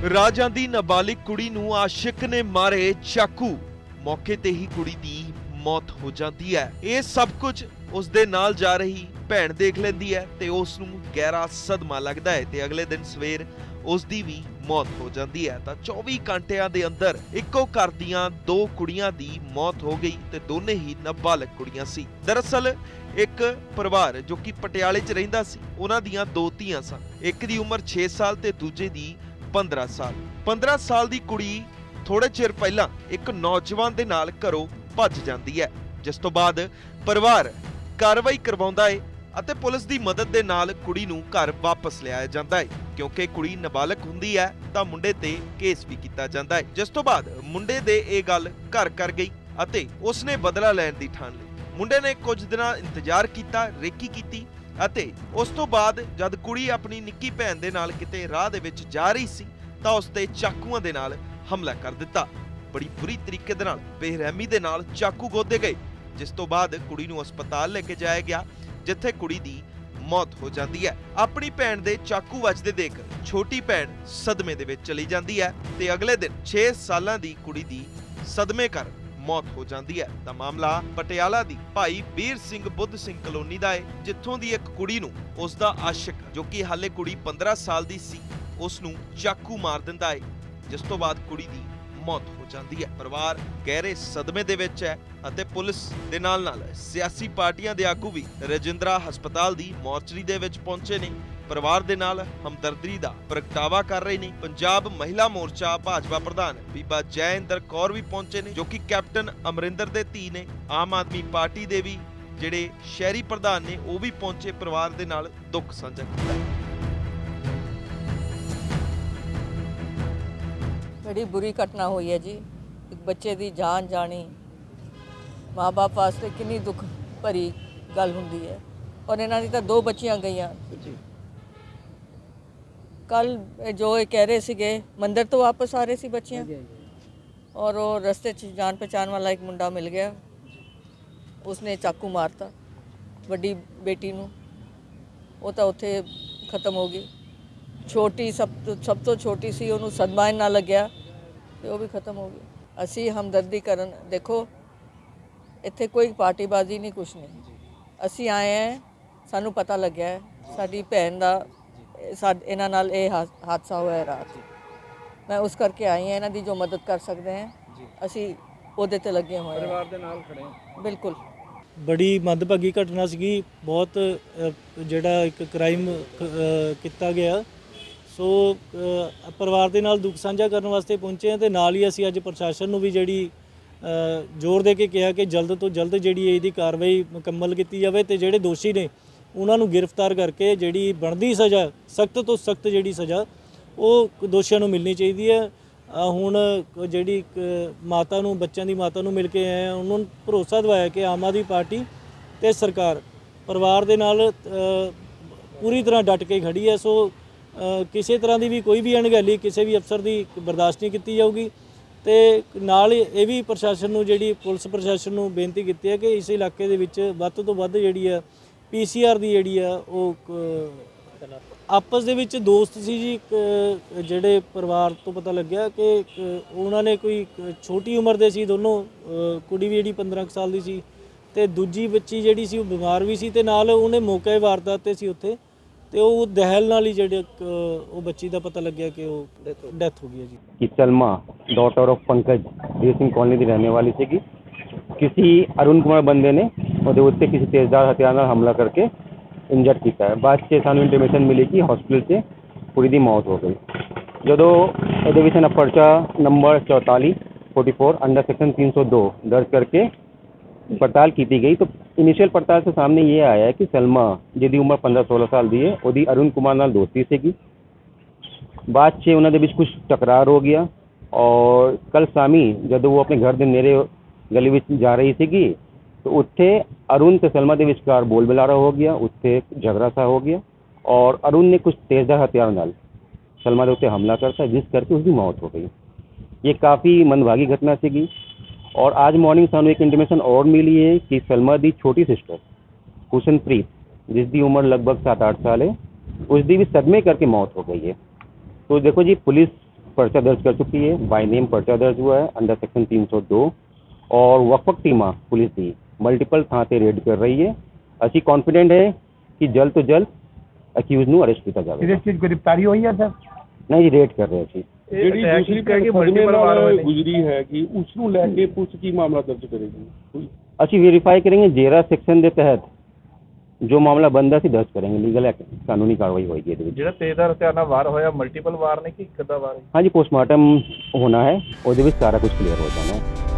ਰਾਜਾਂ ਦੀ ਨਾਬਾਲਿਗ ਕੁੜੀ ਨੂੰ ਆਸ਼ਿਕ ਨੇ ਮਾਰੇ ਚਾਕੂ। ਮੌਕੇ ਤੇ ਹੀ ਕੁੜੀ ਦੀ ਮੌਤ ਹੋ ਜਾਂਦੀ ਹੈ। ਇਹ ਸਭ ਕੁਝ ਉਸ ਦੇ ਨਾਲ ਜਾ ਰਹੀ ਭੈਣ ਦੇਖ ਲੈਂਦੀ ਹੈ ਤੇ ਉਸ ਨੂੰ ਗਹਿਰਾ ਸਦਮਾ ਲੱਗਦਾ ਹੈ ਤੇ ਅਗਲੇ ਦਿਨ ਸਵੇਰ ਉਸ ਦੀ ਵੀ ਮੌਤ ਹੋ ਜਾਂਦੀ ਹੈ। ਤਾਂ 24 ਘੰਟਿਆਂ ਦੇ ਅੰਦਰ ਇੱਕੋ ਘਰ ਦੀਆਂ ਦੋ ਕੁੜੀਆਂ ਦੀ ਮੌਤ ਹੋ ਗਈ ਤੇ ਦੋਨੇ ਹੀ ਨਾਬਾਲਗ ਕੁੜੀਆਂ ਸੀ। ਦਰਅਸਲ ਇੱਕ ਪਰਿਵਾਰ ਜੋ ਕਿ ਪਟਿਆਲੇ 'ਚ ਰਹਿੰਦਾ ਸੀ, ਉਹਨਾਂ ਦੀਆਂ ਦੋ ਧੀਆਂ ਸਨ। ਇੱਕ ਦੀ ਉਮਰ 6 ਸਾਲ ਤੇ ਦੂਜੇ ਦੀ 15 ਸਾਲ। 15 ਸਾਲ ਦੀ ਕੁੜੀ ਥੋੜੇ ਚਿਰ ਪਹਿਲਾਂ ਇੱਕ ਨੌਜਵਾਨ ਦੇ ਨਾਲ ਘਰੋਂ ਭੱਜ ਜਾਂਦੀ ਹੈ, ਜਿਸ ਤੋਂ ਬਾਅਦ ਪਰਿਵਾਰ ਕਾਰਵਾਈ ਕਰਵਾਉਂਦਾ ਹੈ ਅਤੇ ਪੁਲਿਸ ਦੀ ਮਦਦ ਦੇ ਨਾਲ ਕੁੜੀ ਨੂੰ ਘਰ ਵਾਪਸ ਲਿਆਇਆ ਜਾਂਦਾ ਹੈ। ਕਿਉਂਕਿ ਕੁੜੀ ਨਾਬਾਲਗ ਹੁੰਦੀ ਹੈ ਤਾਂ ਮੁੰਡੇ ਤੇ ਕੇਸ ਵੀ ਕੀਤਾ ਜਾਂਦਾ ਹੈ, ਜਿਸ ਤੋਂ ਬਾਅਦ ਮੁੰਡੇ ਦੇ ਇਹ ਗੱਲ ਘਰ ਕਰ ਗਈ ਅਤੇ ਉਸਨੇ ਬਦਲਾ ਲੈਣ ਦੀ ਠਾਣ ਲਈ। ਮੁੰਡੇ ਨੇ ਕੁਝ ਦਿਨਾਂ ਇੰਤਜ਼ਾਰ ਕੀਤਾ, ਰੇਕੀ ਕੀਤੀ ਅਤੇ ਉਸ ਤੋਂ ਬਾਅਦ ਜਦ ਕੁੜੀ ਆਪਣੀ ਨਿੱਕੀ ਭੈਣ ਦੇ ਨਾਲ ਕਿਤੇ ਰਾਹ ਦੇ ਵਿੱਚ ਜਾ ਰਹੀ ਸੀ ਤਾਂ ਉਸ ਤੇ ਚਾਕੂਆਂ ਦੇ ਨਾਲ ਹਮਲਾ ਕਰ ਦਿੱਤਾ। ਬੜੀ ਬੁਰੀ ਤਰੀਕੇ ਦੇ ਨਾਲ ਬੇਰਹਿਮੀ ਦੇ ਨਾਲ ਚਾਕੂ ਗੋਦੇ ਗਏ, ਜਿਸ ਤੋਂ ਬਾਅਦ ਕੁੜੀ ਨੂੰ ਹਸਪਤਾਲ ਲੈ ਕੇ ਜਾਇਆ ਗਿਆ, ਜਿੱਥੇ ਕੁੜੀ ਦੀ ਮੌਤ ਹੋ ਜਾਂਦੀ ਹੈ। ਆਪਣੀ ਭੈਣ ਦੇ ਚਾਕੂ ਵੱਜਦੇ ਦੇਖ ਛੋਟੀ ਭੈਣ ਸਦਮੇ ਦੇ ਵਿੱਚ ਚਲੀ ਜਾਂਦੀ ਹੈ ਤੇ ਅਗਲੇ ਦਿਨ 6 ਸਾਲਾਂ ਦੀ ਕੁੜੀ ਦੀ ਸਦਮੇ ਕਰ ਮੌਤ ਹੋ ਜਾਂਦੀ ਹੈ। ਤਾਂ ਮਾਮਲਾ ਪਟਿਆਲਾ ਦੀ ਭਾਈ ਵੀਰ ਸਿੰਘ ਬੁੱਧ ਸਿੰਘ ਕਲੋਨੀ ਦਾ ਹੈ, ਜਿੱਥੋਂ ਦੀ ਇੱਕ ਕੁੜੀ ਨੂੰ ਉਸ ਦਾ ਆਸ਼ਿਕ, ਜੋ ਕਿ ਹਾਲੇ ਕੁੜੀ 15 ਸਾਲ ਦੀ ਸੀ, ਉਸ ਨੂੰ ਚਾਕੂ ਮਾਰ ਦਿੰਦਾ ਹੈ, ਜਿਸ ਤੋਂ ਬਾਅਦ ਕੁੜੀ ਦੀ ਮੌਤ ਹੋ ਜਾਂਦੀ ਹੈ। ਪਰਿਵਾਰ ਗਹਿਰੇ ਸਦਮੇ ਦੇ ਵਿੱਚ ਹੈ ਅਤੇ ਪੁਲਿਸ ਦੇ ਨਾਲ ਸਿਆਸੀ ਪਾਰਟੀਆਂ ਦੇ ਆਗੂ ਵੀ ਰਜਿੰਦਰਾ ਹਸਪਤਾਲ ਦੀ ਮੋਰਚਰੀ ਦੇ ਵਿੱਚ ਪਹੁੰਚੇ ਨੇ। ਪਰਿਵਾਰ ਦੇ ਨਾਲ ਹਮਦਰਦੀ ਦਾ ਪ੍ਰਗਟਾਵਾ ਕਰ ਰਹੇ ਨੇ। ਪੰਜਾਬ ਮਹਿਲਾ ਮੋਰਚਾ ਭਾਜਪਾ ਪ੍ਰਧਾਨ ਬੀਬਾ ਜੈਇੰਦਰ ਕੌਰ ਵੀ ਪਹੁੰਚੇ ਨੇ, ਜੋ ਕਿ ਕੈਪਟਨ ਅਮਰਿੰਦਰ ਦੇ ਧੀ ਨੇ। ਆਮ ਆਦਮੀ ਪਾਰਟੀ ਦੇ ਵੀ ਜਿਹੜੇ ਸ਼ਹਿਰੀ ਪ੍ਰਧਾਨ ਨੇ ਉਹ ਵੀ ਪਹੁੰਚੇ, ਪਰਿਵਾਰ ਦੇ ਨਾਲ ਦੁੱਖ ਸਾਂਝਾ ਕੀਤਾ। बड़ी बुरी घटना हुई है जी। एक बच्चे की जान जानी माँ बाप वास्ते कितनी दुख भरी गल हुंदी है। और इन्हां दी तां 2 बच्चियां गईयां। कल जो ये कह रहे सीगे मंदिर तो वापस आ रहे सी बच्चियां, और वो रस्ते च जान पहचान वाला एक मुंडा मिल गया, उसने चाकू मारता वड्डी बेटी नूं, वो तां उत्थे खत्म हो गई। छोटी सब तो छोटी सी, ਉਹਨੂੰ ਸਦਮਾ ਨਾ ਲੱਗਿਆ ਤੇ ਉਹ ਵੀ ਖਤਮ ਹੋ ਗਈ। ਅਸੀਂ ਹਮਦਰਦੀ ਕਰਨ, ਦੇਖੋ ਇੱਥੇ ਕੋਈ ਪਾਰਟੀਬਾਜ਼ੀ ਨਹੀਂ, ਕੁਛ ਨਹੀਂ। ਅਸੀਂ ਆਏ ਹਾਂ, ਸਾਨੂੰ ਪਤਾ ਲੱਗਿਆ ਹੈ ਸਾਡੀ ਭੈਣ ਦਾ ਇਹਨਾਂ ਨਾਲ ਇਹ ਹਾਦਸਾ ਹੋਇਆ ਰਾਤ। ਮੈਂ ਉਸ ਕਰਕੇ ਆਈ ਹਾਂ, ਇਹਨਾਂ ਦੀ ਜੋ ਮਦਦ ਕਰ ਸਕਦੇ ਹਾਂ ਅਸੀਂ ਉਹਦੇ ਤੇ ਲੱਗੇ ਹੋਏ ਹਾਂ, ਪਰਿਵਾਰ ਦੇ ਨਾਲ ਖੜੇ ਹਾਂ। ਬਿਲਕੁਲ ਬੜੀ ਮੰਦਭਾਗੀ ਘਟਨਾ ਸੀਗੀ, ਬਹੁਤ ਜਿਹੜਾ ਇੱਕ ਕ੍ਰਾਈਮ ਕੀਤਾ ਗਿਆ। ਸੋ ਪਰਿਵਾਰ ਦੇ ਨਾਲ ਦੁੱਖ ਸਾਂਝਾ ਕਰਨ ਵਾਸਤੇ ਪਹੁੰਚੇ ਹਾਂ ਤੇ ਨਾਲ ਹੀ ਅਸੀਂ ਅੱਜ ਪ੍ਰਸ਼ਾਸਨ ਨੂੰ ਵੀ ਜਿਹੜੀ ਜ਼ੋਰ ਦੇ ਕੇ ਕਿਹਾ ਕਿ ਜਲਦ ਤੋਂ ਜਲਦ ਜਿਹੜੀ ਇਹਦੀ ਕਾਰਵਾਈ ਮੁਕੰਮਲ ਕੀਤੀ ਜਾਵੇ ਤੇ ਜਿਹੜੇ ਦੋਸ਼ੀ ਨੇ ਉਹਨਾਂ ਨੂੰ ਗ੍ਰਿਫਤਾਰ ਕਰਕੇ ਜਿਹੜੀ ਬਣਦੀ ਸਜ਼ਾ, ਸਖਤ ਤੋਂ ਸਖਤ ਜਿਹੜੀ ਸਜ਼ਾ ਉਹ ਦੋਸ਼ੀਆਂ ਨੂੰ ਮਿਲਣੀ ਚਾਹੀਦੀ ਹੈ। ਹੁਣ ਜਿਹੜੀ ਮਾਤਾ ਨੂੰ, ਬੱਚਿਆਂ ਦੀ ਮਾਤਾ ਨੂੰ ਮਿਲ ਕੇ ਆਏ ਹਾਂ, ਉਹਨਾਂ ਨੂੰ ਭਰੋਸਾ ਦਿਵਾਇਆ ਕਿ ਆਮ ਆਦਮੀ ਪਾਰਟੀ ਤੇ ਸਰਕਾਰ ਪਰਿਵਾਰ ਦੇ ਨਾਲ ਪੂਰੀ ਤਰ੍ਹਾਂ ਡਟ ਕੇ ਖੜੀ ਹੈ। ਸੋ ਕਿਸੇ ਤਰ੍ਹਾਂ ਦੀ ਵੀ ਕੋਈ ਵੀ ਅਣਗਹਿਲੀ ਕਿਸੇ ਵੀ ਅਫਸਰ ਦੀ ਬਰਦਾਸ਼ਤ ਨਹੀਂ ਕੀਤੀ ਜਾਊਗੀ। ਤੇ ਨਾਲ ਇਹ ਵੀ ਪ੍ਰਸ਼ਾਸਨ ਨੂੰ, ਜਿਹੜੀ ਪੁਲਿਸ ਪ੍ਰਸ਼ਾਸਨ ਨੂੰ ਬੇਨਤੀ ਕੀਤੀ ਹੈ ਕਿ ਇਸ ਇਲਾਕੇ ਦੇ ਵਿੱਚ ਵੱਧ ਤੋਂ ਵੱਧ ਜਿਹੜੀ ਆ PCR ਦੀ ਜਿਹੜੀ ਆ ਉਹ ਆਪਸ ਦੇ ਵਿੱਚ ਦੋਸਤ ਸੀ ਜੀ। ਜਿਹੜੇ ਪਰਿਵਾਰ ਤੋਂ ਪਤਾ ਲੱਗਿਆ ਕਿ ਉਹਨਾਂ ਨੇ ਕੋਈ ਛੋਟੀ ਉਮਰ ਦੇ ਸੀ ਦੋਨੋਂ, ਕੁੜੀ ਵੀ ਜਿਹੜੀ 15 ਸਾਲ ਦੀ ਸੀ ਤੇ ਦੂਜੀ ਬੱਚੀ ਜਿਹੜੀ ਸੀ ਉਹ ਬਿਮਾਰ ਵੀ ਸੀ ਤੇ ਨਾਲ ਉਹਨੇ ਮੌਕੇ ਵਾਰਦਾਤ ਤੇ ਸੀ ਉੱਥੇ, ਤੇ ਉਹ ਦਹਿਲ ਨਾਲ ਹੀ ਜਿਹੜੇ ਉਹ ਬੱਚੀ ਦਾ ਪਤਾ ਲੱਗਿਆ ਕਿ ਉਹ ਡੈਥ ਹੋ ਗਈ ਹੈ ਜੀ। कि Salma daughter of Pankaj Vir Singh colony की रहने वाली थी। किसी अरुण कुमार बंदे ने ਉਹਦੇ ਉੱਤੇ किसी तेजदार हथियार ਨਾਲ हमला करके इंजर्ड किया है। बाद 'ਚ ਸਾਨੂੰ इंटीमेशन मिली कि हॉस्पिटल 'ਚ ਕੁੜੀ ਦੀ ਮੌਤ ਹੋ ਗਈ। ਜਦੋਂ ਇਹਦੇ ਵਿੱਚ ਨਾ ਪਰਚਾ नंबर 44 अंडर सेक्शन 302 दर्ज करके पड़ताल की गई। तो इनिशियल पड़ताल से सामने ये आया है कि सलमा जिसकी उम्र 15-16 साल की है, ਉਹਦੀ अरुण कुमार ਨਾਲ ਦੋਸਤੀ ਸੀਗੀ। ਬਾਅਦ 'ਚ ਉਹਨਾਂ ਦੇ ਵਿੱਚ ਕੁਝ ਟਕਰਾਰ ਹੋ ਗਿਆ ਔਰ ਕੱਲ ਸ਼ਾਮੀ ਜਦੋਂ ਉਹ ਆਪਣੇ ਘਰ ਦੇ ਨੇੜੇ ਗਲੀ ਵਿੱਚ ਜਾ ਰਹੀ ਸੀਗੀ तो उत्थे अरुण ਤੇ सलमा ਦੇ ਵਿਚਕਾਰ ਬੋਲ ਬੁਲਾਰਾ ਹੋ ਗਿਆ। ਉੱਥੇ झगड़ा सा हो गया और अरुण ने कुछ तेजदार हथियार ਨਾਲ सलमा ਦੇ ਉੱਤੇ हमला करता, जिस करके उसकी मौत हो गई। ये काफ़ी मनभागी घटना ਸੀਗੀ। और आज मॉर्निंग ਸਾਨੂੰ एक इंटीमेशन और मिली है कि सलमा ਦੀ छोटी सिस्टर हुसनप्रीत, जिसकी उम्र लगभग 7-8 साल है, उसकी भी सदमे करके मौत हो गई है। तो देखो जी, पुलिस पर्चा दर्ज कर चुकी है, बाय नेम पर्चा दर्ज हुआ है अंडर सेक्शन 302 और वक्फ टीमा पुलिस की मल्टीपल थां ते रेड कर रही है। ਅਸੀਂ कॉन्फिडेंट है कि जल्द तो जल्द ਅਕਿਊਜ਼ ਨੂੰ ਅਰੈਸਟ ਕੀਤਾ ਜਾਵੇਗਾ। ਇਹਦੇ ਚ ਗ੍ਰਿਫਤਾਰੀ ਹੋਈ ਹੈ ਸਰ? ਨਹੀਂ ਜੀ, ਰੇਡ ਕਰ ਰਹੇ ਸੀ। ਜਿਹੜੀ ਦੂਸਰੀ ਕਿ ਮਲਟੀਪਲ ਵਾਰ ਗੁਜ਼ਰੀ ਹੈ ਕਿ ਉਸ ਨੂੰ ਲੈ ਕੇ ਪੁਲਿਸ ਕੀ ਮਾਮਲਾ ਦਰਜ ਕਰੇਗੀ? ਅਸੀਂ ਵੈਰੀਫਾਈ ਕਰਾਂਗੇ, ਜੇਰਾ ਸੈਕਸ਼ਨ ਦੇ ਤਹਿਤ ਜੋ ਮਾਮਲਾ ਬੰਦਾ ਸੀ ਦਰਜ ਕਰਾਂਗੇ, ਲੀਗਲ ਕਾਨੂੰਨੀ ਕਾਰਵਾਈ ਹੋਏਗੀ ਇਹਦੇ ਵਿੱਚ। ਜਿਹੜਾ ਤੇਜ਼ਦਾਰ ਹਥਿਆਰ ਨਾਲ ਵਾਰ ਹੋਇਆ ਮਲਟੀਪਲ ਵਾਰ ਨੇ ਕਿ ਇੱਕ ਅੱਧਾ ਵਾਰ? ਹਾਂਜੀ, ਪੋਸਟਮਾਰਟਮ ਹੋਣਾ ਹੈ, ਉਹਦੇ ਵਿੱਚ ਸਾਰਾ ਕੁਝ ਕਲੀਅਰ ਹੋ ਜਾਣਾ ਹੈ।